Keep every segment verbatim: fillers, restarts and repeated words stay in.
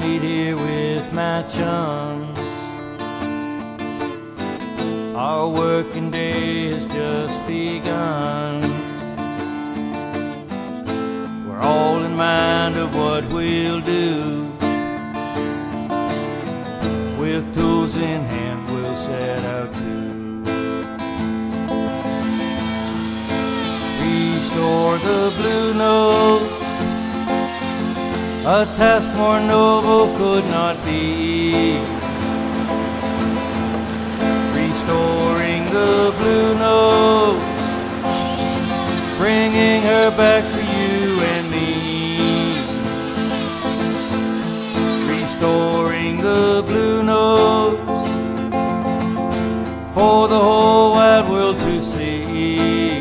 meet here with my chums. Our working day has just begun. We're all in mind of what we'll do. With tools in hand, we'll set out to restore the Bluenose. A task more noble could not be. Restoring the Bluenose, bringing her back for you and me. Restoring the Bluenose for the whole wide world to see.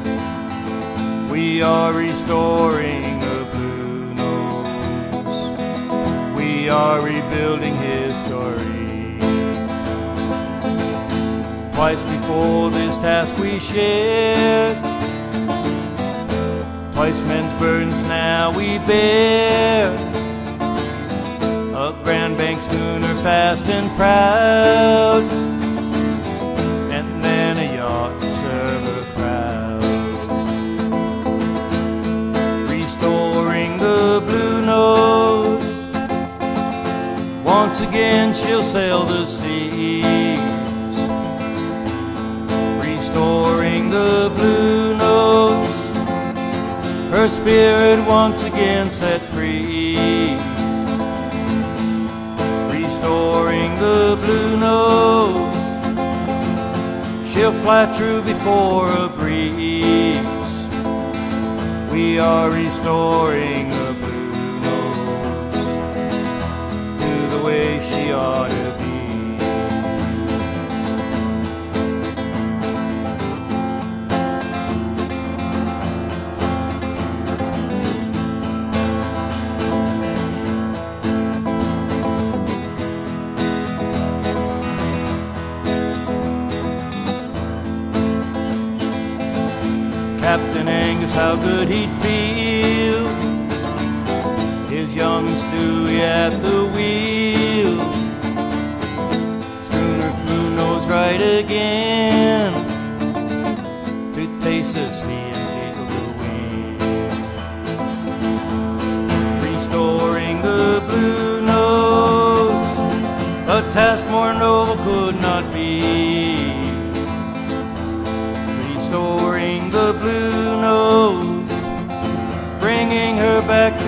We are restoring the Bluenose. We are rebuilding history. Twice before this task we shared. Twice men's burdens now we bear. A Grand Bank schooner fast and proud, and then a yacht to serve a crowd. Restoring the Bluenose, once again she'll sail the seas. Restoring the Bluenose, her spirit once again set free. Restoring the Bluenose, she'll fly true before a breeze. We are restoring the Bluenose to the way she ought to be. Captain Angus, how good he'd feel, his young Stewie at the wheel. Schooner Bluenose right again, to taste the sea and feel the wind. Restoring the Bluenose, a task more noble could not be. Restoring the Bluenose, bringing her back